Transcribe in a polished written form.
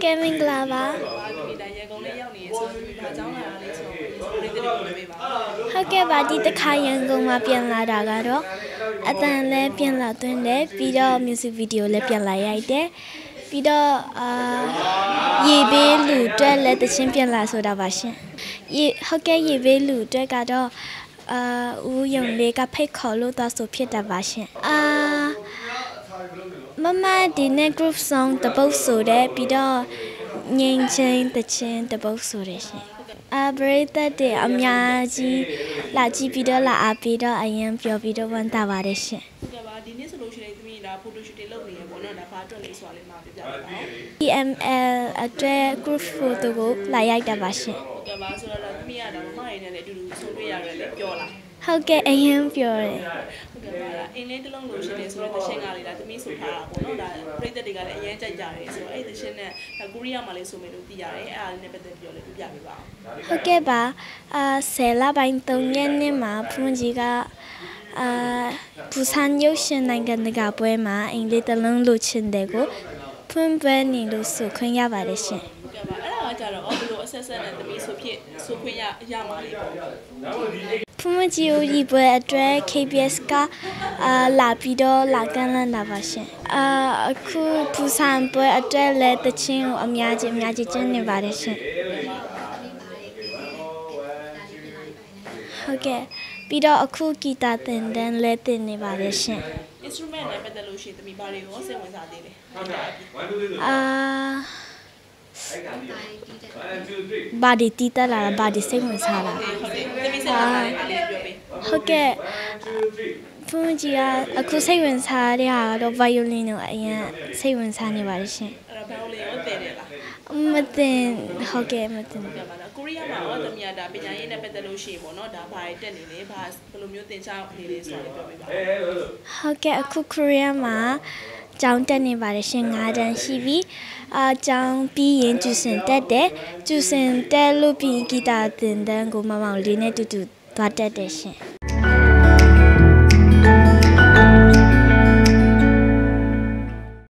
ကဲ့မင်္ဂလာပါဟုတ်ကဲ့ပါဒီတစ်ခါရန်ကုန်မှာပြန်လာတာကတော့အတန်လည်းပြန်လာသွင်းတယ်ပြီးတော့ music video လည်းပြန်လာရိုက်တယ်ပြီးတော့ရေဘေးလူတွက်လည်းတချင်းပြန်လာဆိုတာပါရှင်ဟုတ်ကဲ့ရေဘေးလူတွက်ကတော့ဦးယုံလေးကဖိတ်ခေါ်လို့တော့ဆိုဖြစ်တာပါရှင်မမဒီနေ့ group song တပုတ်ဆိုတဲ့ပြီးတော့ငိမ့်ချင်းတချင်းတပုတ်ဆိုရရှင်ပရိသတ်တွေအများကြီးလာကြည့်ပြီးတော့လာအားပြီးတော့အရင်ပြောပြီးတော့ဝန်တာပါတယ်ရှင်ဟုတ်ကဲ့ပါဒီနေ့ဆိုလို့ရှိရင်သမီးဒါ photo shoot တွေလုပ်နေရပေါ့နော်ဒါဘာအတွက်လဲဆိုတာလေးမှာပြပြပါဦး PML အတွက် group photo ကိုလာရိုက်တာပါရှင်ဟုတ်ကဲ့ပါဆိုတော့သမီးကဒါမမရင်းနဲ့လည်းအတူတူဆုံတွေ့ရတယ်လေပြောလားဟုတ်ကဲ့အရင်ပြောတယ်ဟုတ်ကဲ့ပါအင်းလေးတစ်လုံးလို့ရှိတယ်ဆိုတော့တခြင်းကလေးဒါသမီးဆိုထားတာပေါ့နော်ဒါပရိသတ်တွေကလည်းအရင်ကြိုက်ကြတယ်ဆိုတော့အဲ့ဒီတခြင်းနဲ့ကိုရီးယားမှာလည်းဆိုမယ်လို့သိရတယ်အဲ့အားလေးနဲ့ပတ်သက်ပြီးတော့လည်းပြပြပေးပါဦးဟုတ်ကဲ့ပါ10လပိုင်း3ရက်နေ့မှာဖုန်ကြီးကဘူဆန်ရုပ်ရှင်နိုင်ငံတကာပွဲမှာအင်္ဂလိပ်တစ်လုံးလို့ချင်တယ်ကိုဖွင့်ပွဲနေလို့ဆိုခွင့်ရပါတယ်ရှင်ဟုတ်ကဲ့ပါအဲ့ဒါကကြတော့ဘယ်လိုအဆက်ဆက်နဲ့သမီးဆိုဖြစ်ဆိုခွင့်ရမှာလေးပေါ့ဖုန်ကြီးကိုဒီပွဲအတွက် KBS ကလာပြီးတော့လာကမ်းလှမ်းတာပါရှင်အခုဘူဆန်ပွဲအတွက်လည်းတချင်းကိုအများကြီးကျင်းနေပါတယ်ရှင်ဟုတ်ကဲ့ပြီးတော့အခုဂီတာသင်တန်းလည်းသင်နေပါတယ်ရှင် instrument နဲ့ပတ်သက်လို့ရှိရင်သမီးဘာတွေရောစိတ်ဝင်စားသေးလဲဘာဒီတီးတက်လာတာဘာဒီစိတ်ဝင်စားတာဟုတ်ကဲ့ဖုန်ကြီးကအခုစိတ်ဝင်စားတဲ့ဟာကတော့ violin ကိုအရင်စိတ်ဝင်စားနေပါတယ်ရှင်အဲ့တော့ violin ကိုသင်တယ်လားမသင်ဟုတ်ကဲ့မသင်ပြပါလားကိုရီးယားမှာတော့သမီးကဒါပညာရေးနဲ့ပတ်သက်လို့ရှိရင်ပေါ့နော်ဒါဘာတွေတက်နေလဲဘာဘယ်လိုမျိုးသင်ချနေလဲဆိုတာပြောပြပါဟုတ်ကဲ့အခုကိုရီးယားမှာကျောင်းတက်နေပါတယ်ရှင်9တန်းရှိပြီကျောင်းပြီးရင်ကျူစင်တက်တယ်ကျူစင်တက်လို့ပြီးဂီတာသင်တန်းကိုမမောင်လေးနဲ့တူတူသွားတက်တယ်ရှင်